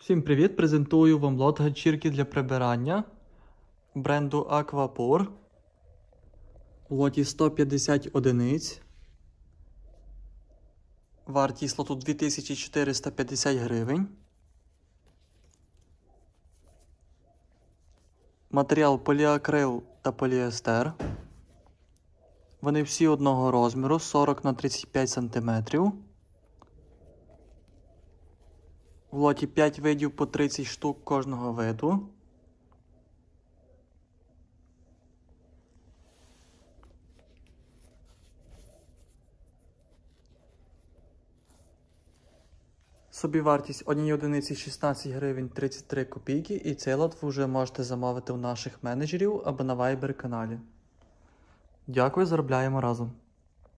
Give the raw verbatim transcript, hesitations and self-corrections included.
Всім привіт! Презентую вам лот ганчірки для прибирання бренду Aquapur. У лоті сто п'ятдесят одиниць. Вартість лоту дві тисячі чотириста п'ятдесят гривень. Матеріал поліакрил та поліестер. Вони всі одного розміру, сорок на тридцять п'ять сантиметрів. В лоті п'ять видів по тридцять штук кожного виду. Собівартість однієї одиниці шістнадцять гривень тридцять три копійки, і цей лот ви вже можете замовити у наших менеджерів або на Viber каналі. Дякую, заробляємо разом!